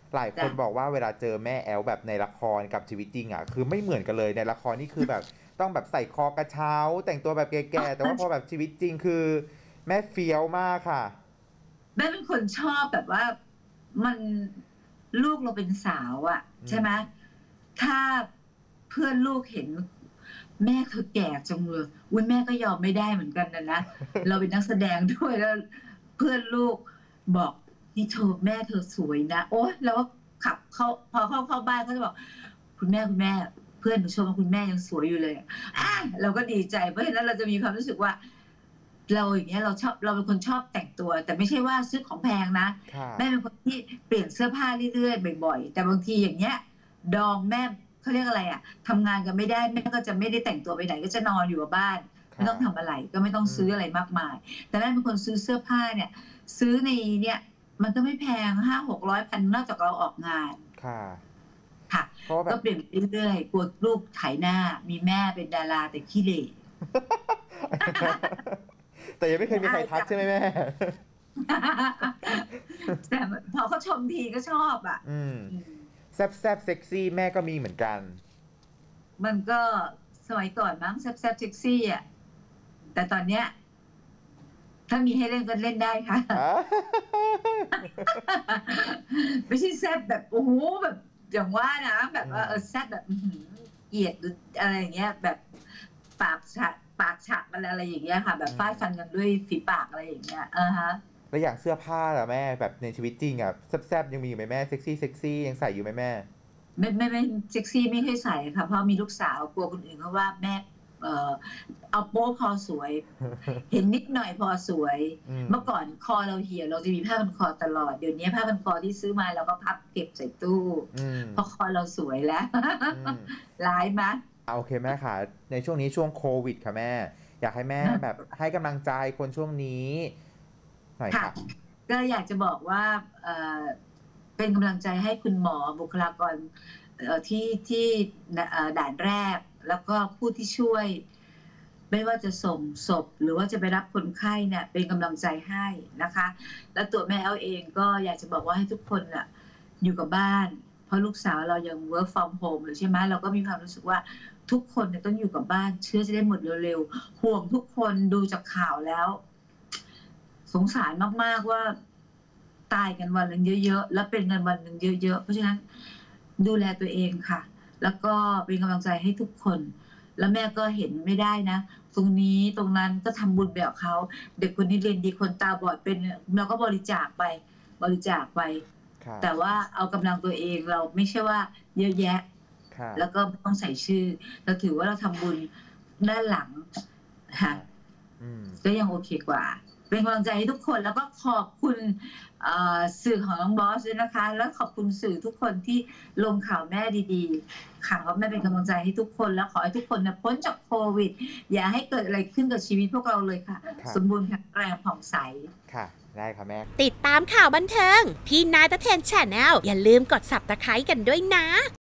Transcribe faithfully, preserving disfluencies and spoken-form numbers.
หลายคนบอกว่าเวลาเจอแม่แอลแบบในละครกับชีวิตจริงอ่ะคือไม่เหมือนกันเลยในละครนี่คือแบบต้องแบบใส่คอกระเช้าแต่งตัวแบบแก่ๆแต่ว่าพอแบบชีวิตจริงคือแม่เฟี้ยวมากค่ะแม่เป็นคนชอบแบบว่ามันลูกเราเป็นสาวอะใช่ไหมถ้าเพื่อนลูกเห็นแม่เธอแก่จังเลยอุ้ยแม่ก็ยอมไม่ได้เหมือนกันนะนะเราเป็นนักแสดงด้วยแล้วเพื่อนลูกบอกนี่เธอแม่เธอสวยนะโอ๊ยแล้วขับเขาพอเข้าเข้าบ้านเขาจะบอกคุณแม่คุณแม่เพื่อนหนูชมว่าคุณแม่ยังสวยอยู่เลยอ่ะเราก็ดีใจเพราะฉะนั้นเราจะมีความรู้สึกว่าเราอย่างเงี้ยเราชอบเราเป็นคนชอบแต่งตัวแต่ไม่ใช่ว่าซื้อของแพงนะแม่เป็นคนที่เปลี่ยนเสื้อผ้าเรื่อยๆบ่อยๆแต่บางทีอย่างเงี้ยดองแม่เขาเรียกอะไรอ่ะทำงานกันไม่ได้แม่ก็จะไม่ได้แต่งตัวไปไหนก็จะนอนอยู่กับบ้านไม่ต้องทำอะไรก็ไม่ต้องซื้ออะไรมากมายแต่แม่เป็นคนซื้อเสื้อผ้าเนี่ยซื้อในเนี่ยมันก็ไม่แพงห้าหกร้อยพันนอกจากเราออกงานค่ะค่ะก็เปลี่ยนเรื่อยๆกลัวลูกไถหน้ามีแม่เป็นดาราแต่ขี้เหร่แต่ยังไม่เคยมีใครทักใช่ไหมแม่แต่พอเขาชมทีก็ชอบอ่ะแซบแซบเซ็กซี่แม่ก็มีเหมือนกันมันก็สมัยก่อนมั้งแซบแซบเซ็กซี่อ่ะแต่ตอนเนี้ยถ้ามีให้เล่นก็เล่นได้ค่ะไม่ใช่แซบแบบโอ้โหแบบอย่างว่านะแบบว่าเออแซบแบบเกลียดอะไรอย่างเงี้ยแบบปากฉะปากฉะอะไรอะไรอย่างเงี้ยค่ะแบบฟาดฟันกันด้วยฝีปากอะไรอย่างเงี้ยอ่าฮะแล้วอย่างเสื้อผ้าล่ะแม่แบบในชีวิตจริงอ่ะแซบๆยังมีอยู่ไหมแม่เซ็กซี่เซ็กซี่ยังใส่อยู่ไหมแม่ไม่ไม่ไม่เซ็กซี่ไม่ค่อยใส่ค่ะเพราะมีลูกสาวกลัวคนอื่นเขาว่าแม่เออเอาโป๊พอสวยเห็นนิดหน่อยพอสวยเมื่อก่อนคอเราเหี่ยวเราจะมีผ้าพันคอตลอดเดี๋ยวนี้ผ้าพันคอที่ซื้อมาเราก็พับเก็บใส่ตู้เพราะคอเราสวยแล้วร้ายมั้ยโอเคแม่ค่ะในช่วงนี้ช่วงโควิดค่ะแม่อยากให้แม่แบบให้กำลังใจคนช่วงนี้หน่อยค่ะก็อยากจะบอกว่าเป็นกำลังใจให้คุณหมอบุคลากรที่ที่ด่านแรกแล้วก็ผู้ที่ช่วยไม่ว่าจะส่งศพหรือว่าจะไปรับคนไข้เนี่ยเป็นกำลังใจให้นะคะแล้วตัวแม่แอลเองก็อยากจะบอกว่าให้ทุกคนน่ะอยู่กับบ้านเพราะลูกสาวเรายัง work from home หรือใช่ไหมเราก็มีความรู้สึกว่าทุกคนเนี่ยต้องอยู่กับบ้านเชื้อจะได้หมดเร็วๆห่วงทุกคนดูจากข่าวแล้วสงสารมากๆว่าตายกันวันหนึ่งเยอะๆแล้วเป็นกันวันหนึ่งเยอะๆเพราะฉะนั้นดูแลตัวเองค่ะแล้วก็เป็นกำลังใจให้ทุกคนแล้วแม่ก็เห็นไม่ได้นะตรงนี้ตรงนั้นก็ทำบุญแบบเขาเด็กคนนี้เรียนดีคนตาบอดเป็นเราก็บริจาคไปบริจาคไปแต่ว่าเอากำลังตัวเองเราไม่ใช่ว่าเยอะแยะแล้วก็ต้องใส่ชื่อเราถือว่าเราทำบุญด้านหลังค่ะก็ยังโอเคกว่าเป็นกำลังใจให้ทุกคนแล้วก็ขอบคุณสื่อของน้องบอสด้วยนะคะแล้วขอบคุณสื่อทุกคนที่ลงข่าวแม่ดีๆข่าวแม่เป็นกำลังใจให้ทุกคนแล้วขอให้ทุกคนเนี่ยพ้นจากโควิดอย่าให้เกิดอะไรขึ้นกับชีวิตพวกเราเลยค่ะสมบูรณ์แข็งแรงผ่องใสค่ะได้ค่ะแม่ติดตามข่าวบันเทิงพี่นายตะเทน Channel อย่าลืมกด ซับสไครบ์ กันด้วยนะ